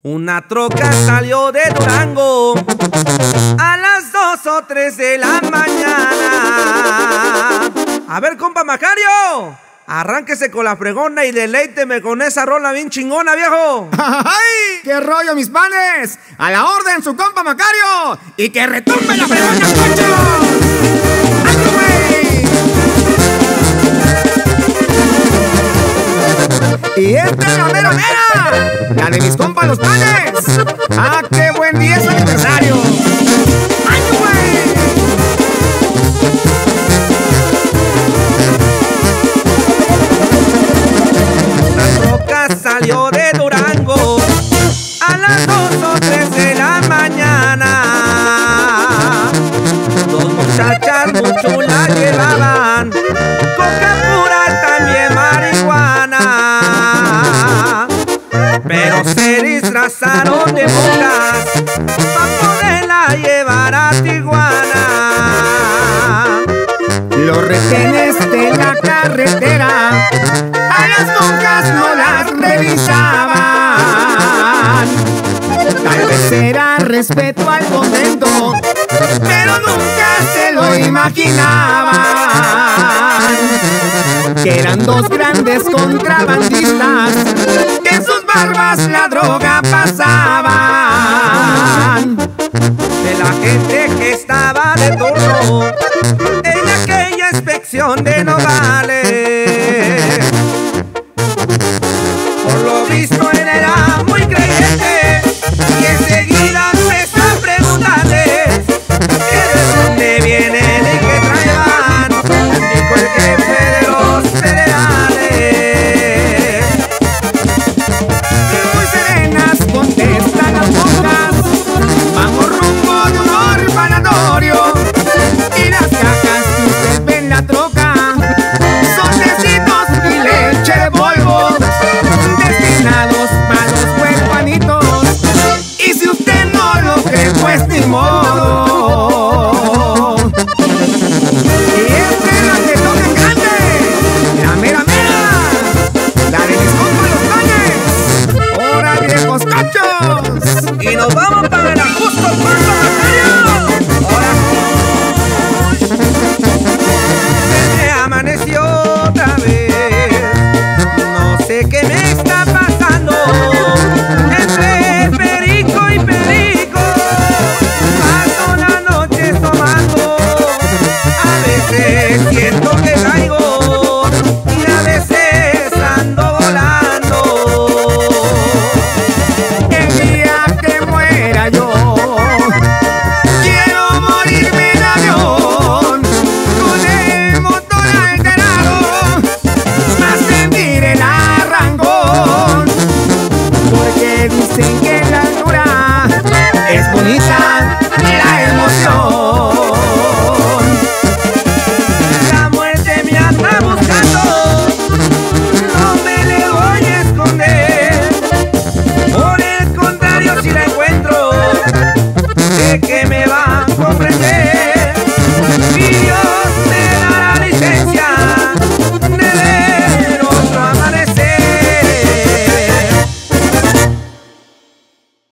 Una troca salió de Durango a las 2 o 3 de la mañana. A ver, compa Macario, arránquese con la fregona y deleíteme con esa rola bien chingona, viejo. ¡Ay! ¡Qué rollo, mis panes! ¡A la orden, su compa Macario! ¡Y que retumbe la fregona, Poncho! ¡Ay, güey! Y esta es la mera mera, la de mis compas los panes. ¡Ah, qué buen día es aniversario! ¡Ay, güey! La troca salió de Durango a las 2 o 3 de la mañana. Dos muchachas muy chulas llevaban coca pura, también marihuana, pero se disfrazaron de monjas para poderla llevar a Tijuana. Los retenes de la carretera a las monjas no las revisaban. Tal vez era respeto al convento, pero nunca se lo imaginaban. Que eran dos grandes contrabandistas, que en sus barbas la droga pasaban. De la gente que estaba de turno en aquella inspección de Nogales, por lo visto él era muy creyente y enseguida empezó a preguntarles que de dónde vienen y qué traían. Dijo el jefe de los federales. Muy serenas contestan las monjas: vamos rumbo de un orfanatorio, y las cajas que usted ve en la troca son tecitos y leche de polvo, destinados para los huerfanitos. Y si usted no lo cree, pues ni modo. Y esta es la que toca en grande, la mera mera, la de mis compas los panes. ¡Hora, viejos cachos! Y nos vamos